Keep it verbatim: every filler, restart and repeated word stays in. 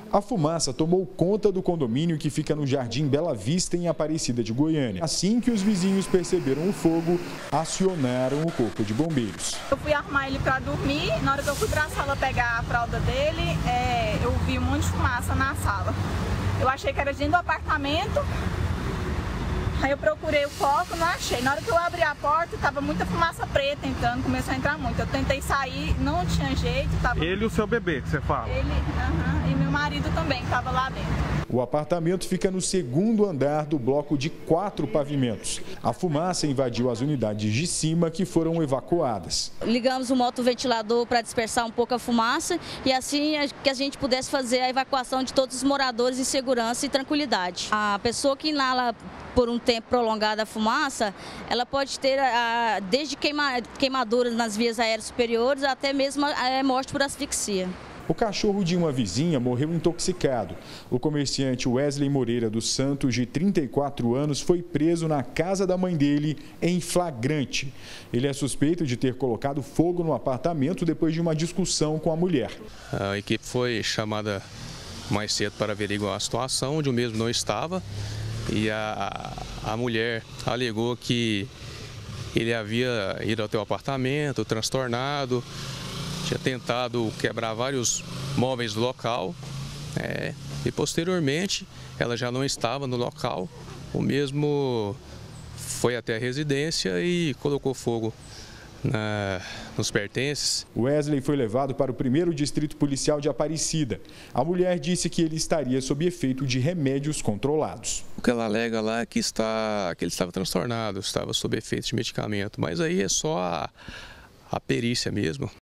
A fumaça tomou conta do condomínio que fica no Jardim Bela Vista, em Aparecida de Goiânia. Assim que os vizinhos perceberam o fogo, acionaram o corpo de bombeiros. Eu fui arrumar ele para dormir, na hora que eu fui para a sala pegar a fralda dele, é, eu vi um monte de fumaça na sala. Eu achei que era dentro do apartamento, aí eu procurei o foco, não achei. Na hora que eu abri a porta, estava muita fumaça preta entrando, começou a entrar muito. Eu tentei sair, não tinha jeito. Tava... Ele e o seu bebê, que você fala? Ele, uh-huh, e meu marido também estava lá dentro. O apartamento fica no segundo andar do bloco de quatro pavimentos. A fumaça invadiu as unidades de cima, que foram evacuadas. Ligamos o motoventilador para dispersar um pouco a fumaça e assim que a gente pudesse fazer a evacuação de todos os moradores em segurança e tranquilidade. A pessoa que inala por um tempo prolongado a fumaça, ela pode ter a, desde queima, queimaduras nas vias aéreas superiores até mesmo a, a morte por asfixia. O cachorro de uma vizinha morreu intoxicado. O comerciante Wesley Moreira dos Santos, de trinta e quatro anos, foi preso na casa da mãe dele em flagrante. Ele é suspeito de ter colocado fogo no apartamento depois de uma discussão com a mulher. A equipe foi chamada mais cedo para averiguar a situação, onde o mesmo não estava. E a, a mulher alegou que ele havia ido até o apartamento, transtornado, tinha tentado quebrar vários móveis do local, é, e posteriormente ela já não estava no local, o mesmo foi até a residência e colocou fogo Na, nos pertences. Wesley foi levado para o primeiro distrito policial de Aparecida. A mulher disse que ele estaria sob efeito de remédios controlados. O que ela alega lá é que, está, que ele estava transtornado, estava sob efeito de medicamento, mas aí é só a, a perícia mesmo.